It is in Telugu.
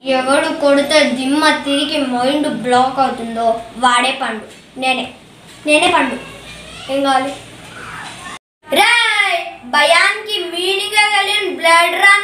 ఎవడు కొడితే దిమ్మ తిరిగి మైండ్ బ్లాక్ అవుతుందో వాడే పండు. నేనే పండు. ఏం కావాలి? రాయ్ భయానికి మీనింగ్ కలిగిన బ్లడ్ రన్